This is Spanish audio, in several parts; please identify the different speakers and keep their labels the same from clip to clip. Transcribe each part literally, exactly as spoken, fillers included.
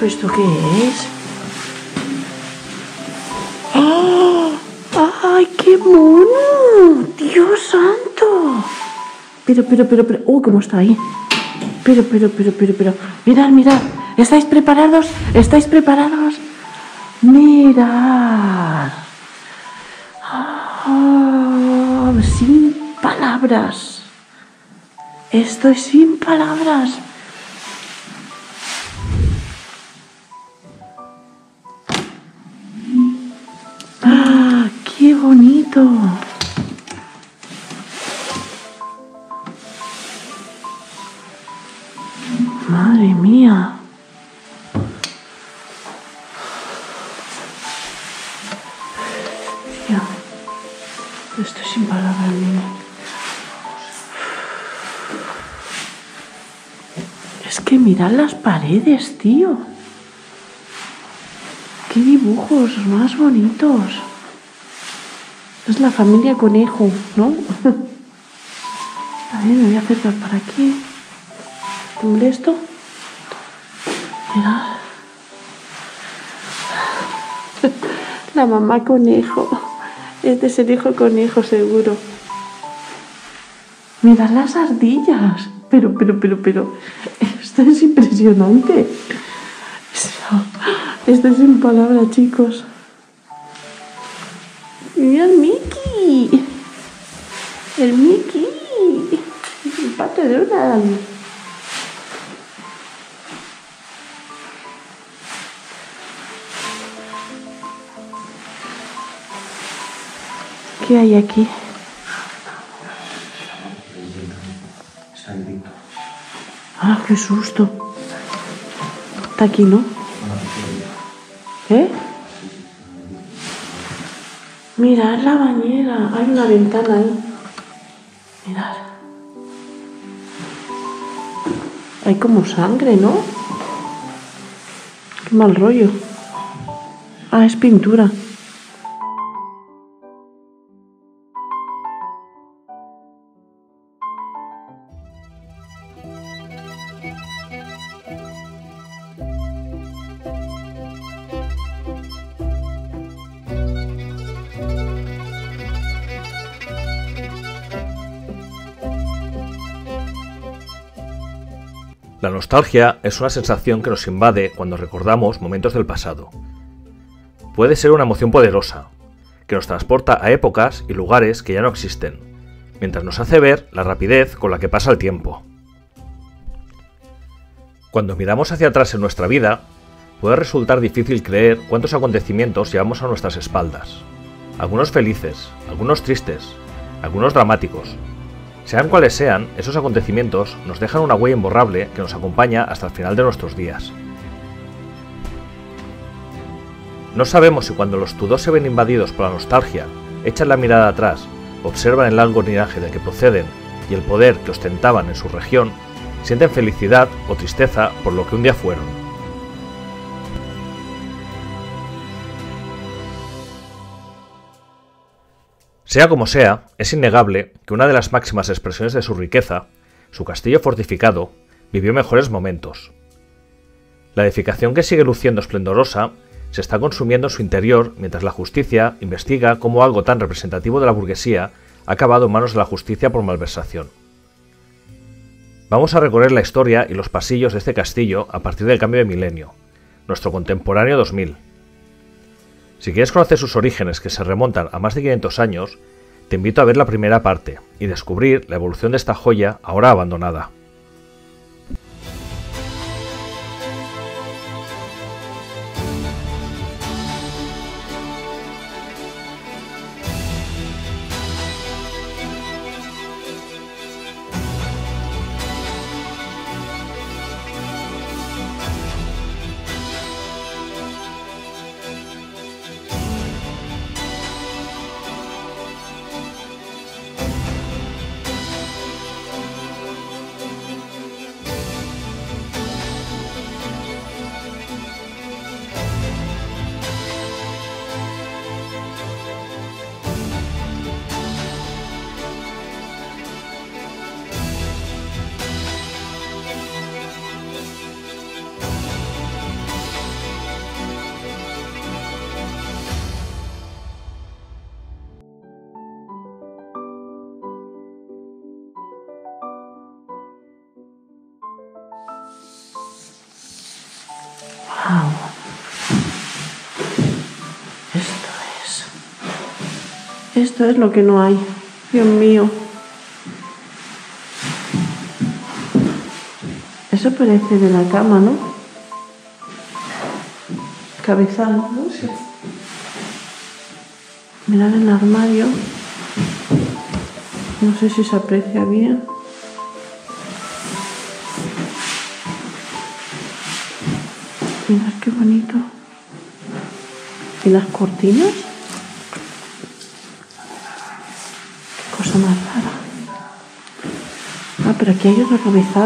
Speaker 1: ¿Esto qué es? ¡Oh! ¡Ay, qué mono! ¡Dios santo! Pero, pero, pero, pero... ¡Oh, cómo está ahí! Pero, pero, pero, pero, pero... Mirad, mirad. ¿Estáis preparados? ¿Estáis preparados? Mirad. Oh, sin palabras. Estoy sin palabras. ¡Ah, qué bonito! Madre mía. Tío, estoy sin palabras, niño. Es que mirad las paredes, tío. ¡Qué dibujos más bonitos! Es la familia Conejo, ¿no? A ver, me voy a acercar para aquí. ¿Tumble esto? Mirad. La mamá Conejo. Este es el hijo Conejo, seguro. Mirad las ardillas. Pero, pero, pero, pero... Esto es impresionante. Estoy sin palabras, chicos. ¡Mira el Mickey! ¡El Mickey! ¡El pato Donald! ¿Qué hay aquí? ¡Ah, qué susto! Está aquí, ¿no? ¿Eh? Mirad la bañera. Hay una ventana ahí. Mirad. Hay como sangre, ¿no? Qué mal rollo. Ah, es pintura.
Speaker 2: La nostalgia es una sensación que nos invade cuando recordamos momentos del pasado. Puede ser una emoción poderosa, que nos transporta a épocas y lugares que ya no existen, mientras nos hace ver la rapidez con la que pasa el tiempo. Cuando miramos hacia atrás en nuestra vida, puede resultar difícil creer cuántos acontecimientos llevamos a nuestras espaldas. Algunos felices, algunos tristes, algunos dramáticos. Sean cuales sean, esos acontecimientos nos dejan una huella imborrable que nos acompaña hasta el final de nuestros días. No sabemos si cuando los tudos se ven invadidos por la nostalgia, echan la mirada atrás, observan el largo linaje del que proceden y el poder que ostentaban en su región, sienten felicidad o tristeza por lo que un día fueron. Sea como sea, es innegable que una de las máximas expresiones de su riqueza, su castillo fortificado, vivió mejores momentos. La edificación que sigue luciendo esplendorosa se está consumiendo en su interior mientras la justicia investiga cómo algo tan representativo de la burguesía ha acabado en manos de la justicia por malversación. Vamos a recorrer la historia y los pasillos de este castillo a partir del cambio de milenio, nuestro contemporáneo dos mil. Si quieres conocer sus orígenes que se remontan a más de quinientos años, te invito a ver la primera parte y descubrir la evolución de esta joya ahora abandonada.
Speaker 1: ¡Wow! Esto es... Esto es lo que no hay. Dios mío. Eso parece de la cama, ¿no? Cabezal, ¿no? Sí. Mirad el armario. No sé si se aprecia bien. Mirad qué bonito. ¿Y las cortinas? Qué cosa más rara. Ah, pero aquí hay otra cabezal.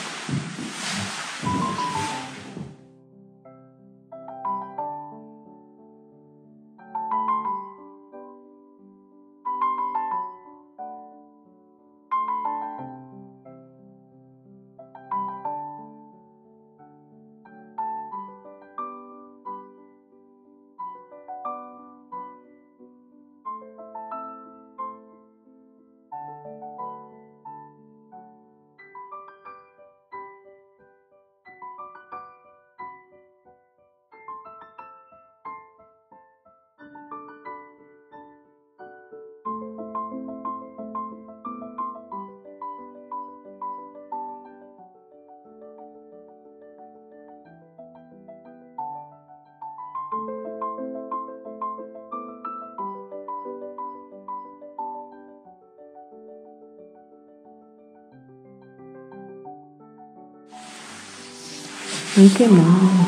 Speaker 1: Ay, qué mal.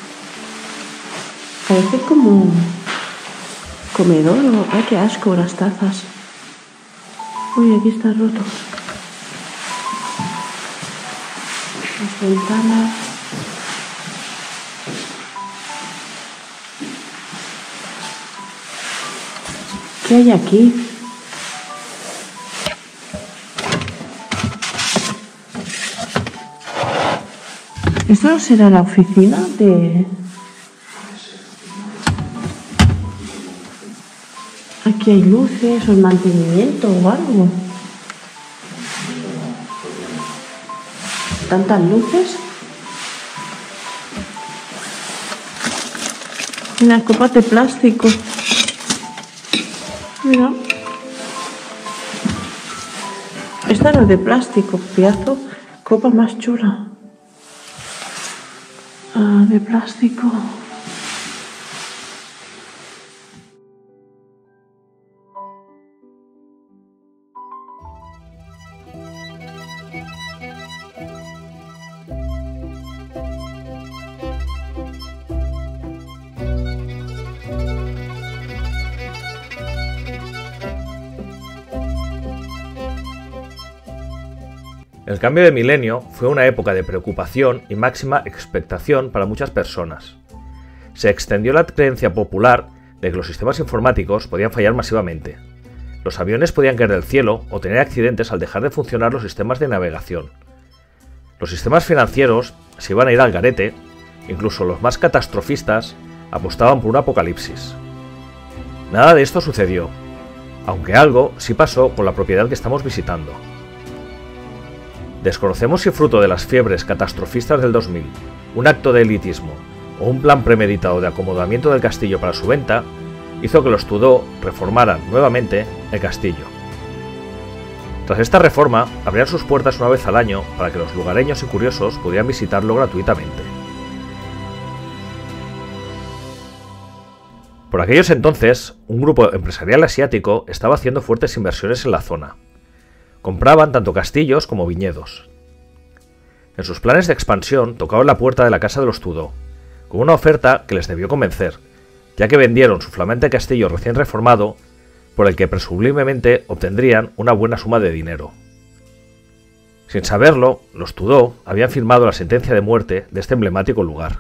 Speaker 1: Parece como comedor o... Ay, qué asco las tazas. Uy, aquí está roto. Las ventanas. ¿Qué hay aquí? ¿Esto será la oficina de...? Aquí hay luces o el mantenimiento o algo. ¿Tantas luces? Mira, copas de plástico. Mira. Esta no es de plástico, pedazo. Copa más chula. Ah, de plástico.
Speaker 2: El cambio de milenio fue una época de preocupación y máxima expectación para muchas personas. Se extendió la creencia popular de que los sistemas informáticos podían fallar masivamente. Los aviones podían caer del cielo o tener accidentes al dejar de funcionar los sistemas de navegación. Los sistemas financieros se iban a ir al garete, incluso los más catastrofistas apostaban por un apocalipsis. Nada de esto sucedió, aunque algo sí pasó con la propiedad que estamos visitando. Desconocemos si fruto de las fiebres catastrofistas del dos mil, un acto de elitismo o un plan premeditado de acomodamiento del castillo para su venta, hizo que los Tudó reformaran nuevamente el castillo. Tras esta reforma, abrían sus puertas una vez al año para que los lugareños y curiosos pudieran visitarlo gratuitamente. Por aquellos entonces, un grupo empresarial asiático estaba haciendo fuertes inversiones en la zona. Compraban tanto castillos como viñedos. En sus planes de expansión tocaban la puerta de la casa de los Tudó, con una oferta que les debió convencer, ya que vendieron su flamante castillo recién reformado, por el que presumiblemente obtendrían una buena suma de dinero. Sin saberlo, los Tudó habían firmado la sentencia de muerte de este emblemático lugar.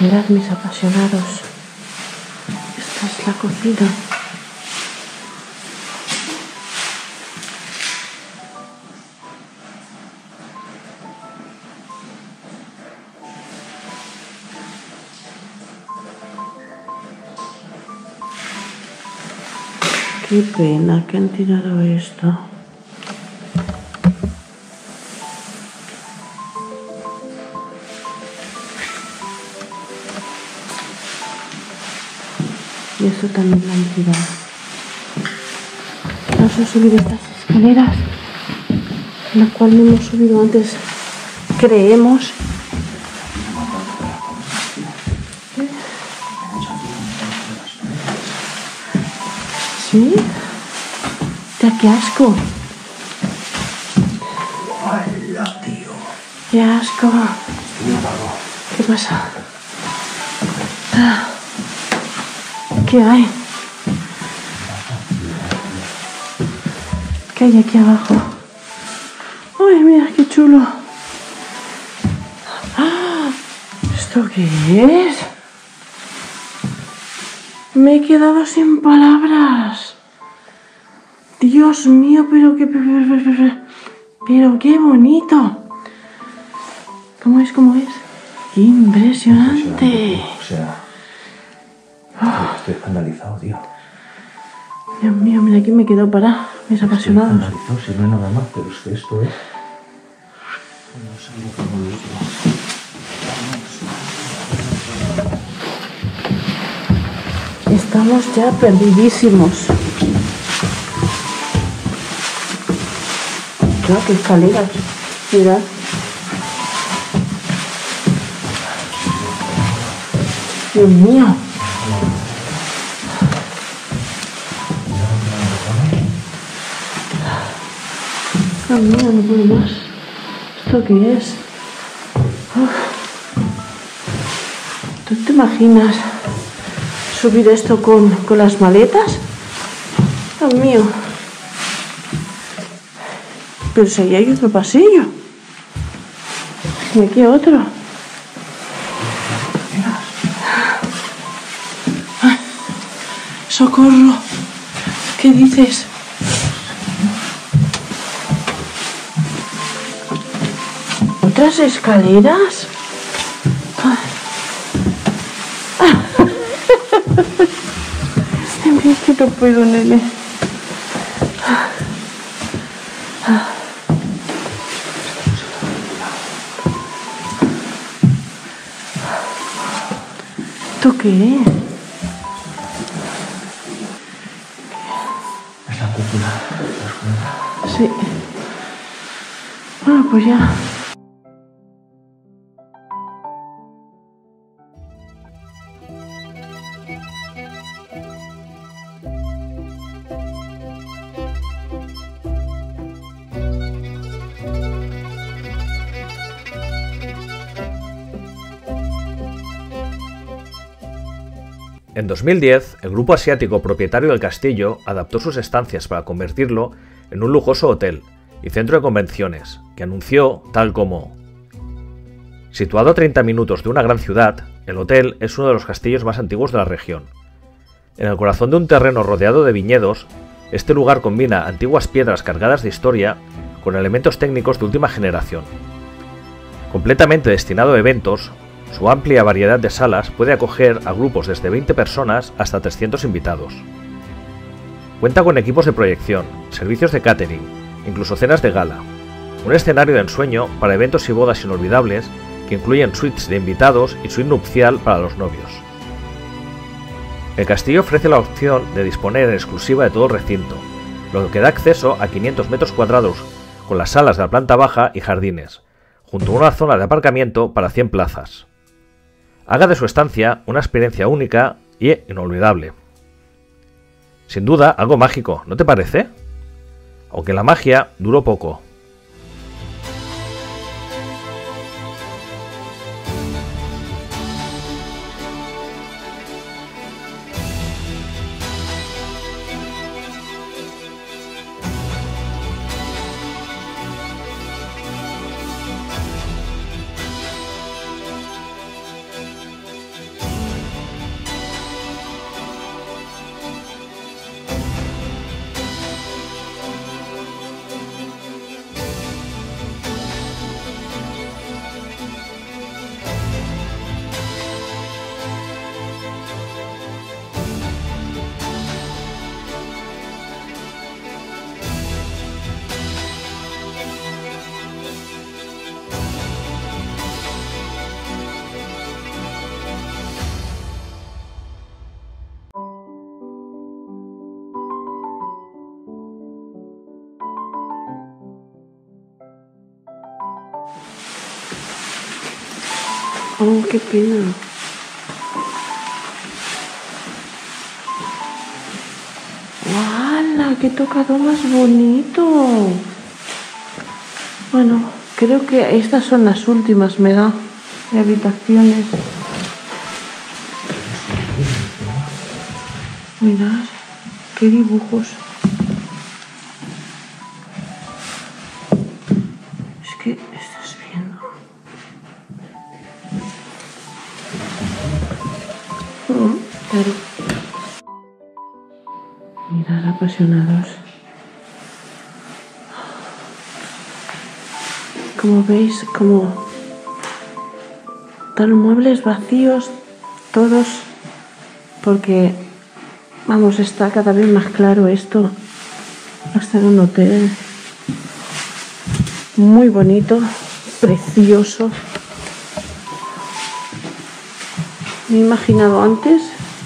Speaker 1: Mirad, mis apasionados. Esta es la cocina. Qué pena que han tirado esto. Y eso también lo han tirado. Vamos a subir estas escaleras, la cual no hemos subido antes, creemos. ¿Sí? Ya, qué asco.
Speaker 3: ¡Hala, tío!
Speaker 1: ¡Qué asco! ¿Qué pasa? Ah. ¿Qué hay? ¿Qué hay aquí abajo? ¡Ay, mira qué chulo! ¡Ah! ¿Esto qué es? Me he quedado sin palabras. Dios mío, pero qué... Pero qué bonito. ¿Cómo es? ¿Cómo es? ¡Qué impresionante!
Speaker 3: O sea... Estoy escandalizado, tío.
Speaker 1: Dios mío, mira, aquí me quedo parada. Mis apasionados.
Speaker 3: Estoy escandalizado, si no hay nada más, pero es que esto es... No sé cómo decirlo.
Speaker 1: Estamos ya perdidísimos. Claro, qué escaleras. Mirad. Dios mío. Dios mío, no puedo más. ¿Esto qué es? Uf. ¿Tú te imaginas subir esto con, con las maletas? Dios mío. Pero si ahí hay otro pasillo. ¿Y aquí otro? Ay, ¡socorro! ¿Qué dices? ¿Otras escaleras? Es que no puedo, nene. ¿Esto qué es?
Speaker 3: Es la cúpula.
Speaker 1: Sí. Bueno, pues ya.
Speaker 2: En dos mil diez, el grupo asiático propietario del castillo adaptó sus estancias para convertirlo en un lujoso hotel y centro de convenciones, que anunció tal como: situado a treinta minutos de una gran ciudad, el hotel es uno de los castillos más antiguos de la región. En el corazón de un terreno rodeado de viñedos, este lugar combina antiguas piedras cargadas de historia con elementos técnicos de última generación. Completamente destinado a eventos, su amplia variedad de salas puede acoger a grupos desde veinte personas hasta trescientos invitados. Cuenta con equipos de proyección, servicios de catering, incluso cenas de gala, un escenario de ensueño para eventos y bodas inolvidables que incluyen suites de invitados y suite nupcial para los novios. El castillo ofrece la opción de disponer en exclusiva de todo el recinto, lo que da acceso a quinientos metros cuadrados con las salas de la planta baja y jardines, junto a una zona de aparcamiento para cien plazas. Haga de su estancia una experiencia única y inolvidable. Sin duda, algo mágico, ¿no te parece? Aunque la magia duró poco.
Speaker 1: Oh, qué pena. ¡Hala! ¡Qué tocador más bonito! Bueno, creo que estas son las últimas, me da, de habitaciones. Mirad, qué dibujos. Es que estás viendo. Mm, claro. Mirad, apasionados. Como veis, como están muebles vacíos todos, porque vamos, está cada vez más claro esto. Va a estar un hotel muy bonito, precioso. Me he imaginado antes.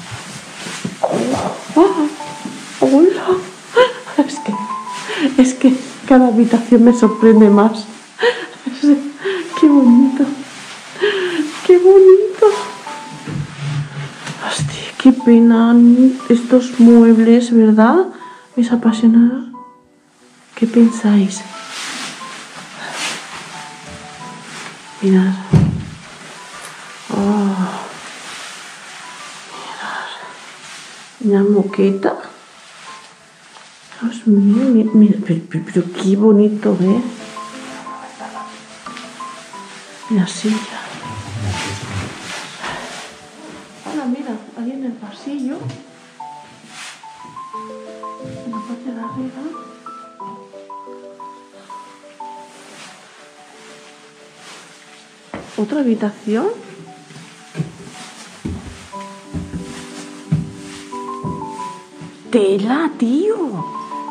Speaker 1: Oh, oh, hola. Es que, es que cada habitación me sorprende más. Qué bonito. Qué bonito. Hostia, qué pena estos muebles, ¿verdad? Mis apasionados. ¿Qué pensáis? Mirad. Oh. Mirad. Una moqueta. Dios mío, mira, mira, pero, pero, pero qué bonito, ¿eh? La silla. Ahora mira, ahí en el pasillo, en la parte de arriba, otra habitación. Tela, tío.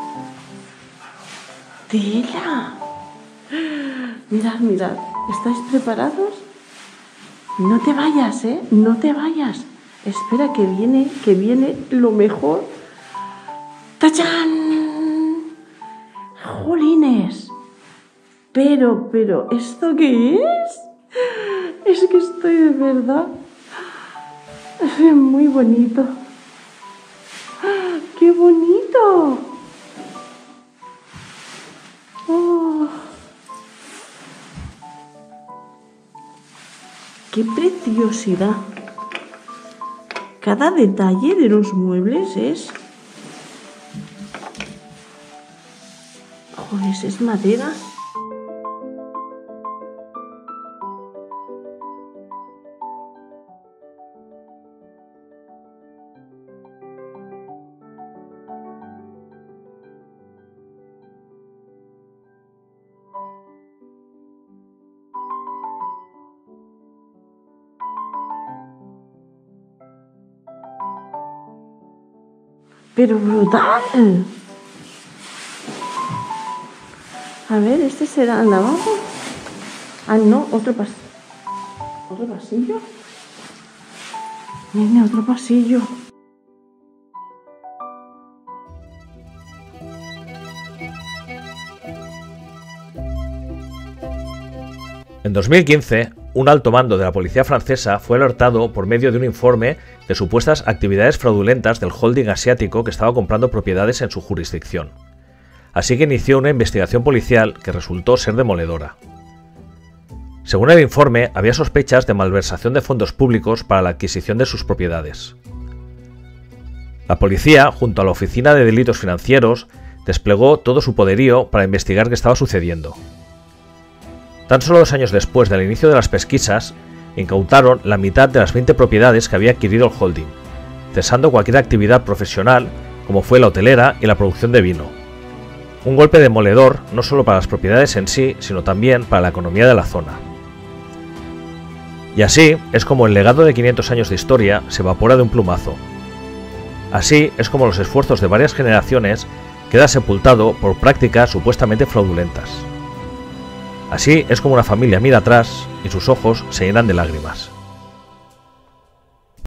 Speaker 1: Tela. Mirad, mirad. ¿Estáis preparados? No te vayas, ¿eh? No te vayas. Espera que viene, que viene lo mejor. ¡Tachán! ¡Jolines! Pero, pero, ¿esto qué es? Es que estoy de verdad. Es muy bonito. ¡Qué bonito! Oh. ¡Qué preciosidad! Cada detalle de los muebles es... Joder, es madera. Pero brutal. A ver, este será el de abajo. Ah, no, otro pas otro pasillo. Viene otro pasillo.
Speaker 2: En dos mil quince, un alto mando de la policía francesa fue alertado por medio de un informe de supuestas actividades fraudulentas del holding asiático que estaba comprando propiedades en su jurisdicción. Así que inició una investigación policial que resultó ser demoledora. Según el informe, había sospechas de malversación de fondos públicos para la adquisición de sus propiedades. La policía, junto a la Oficina de Delitos Financieros, desplegó todo su poderío para investigar qué estaba sucediendo. Tan solo dos años después del inicio de las pesquisas, incautaron la mitad de las veinte propiedades que había adquirido el holding, cesando cualquier actividad profesional como fue la hotelera y la producción de vino. Un golpe demoledor no solo para las propiedades en sí, sino también para la economía de la zona. Y así es como el legado de quinientos años de historia se evapora de un plumazo. Así es como los esfuerzos de varias generaciones queda sepultado por prácticas supuestamente fraudulentas. Así es como una familia mira atrás y sus ojos se llenan de lágrimas.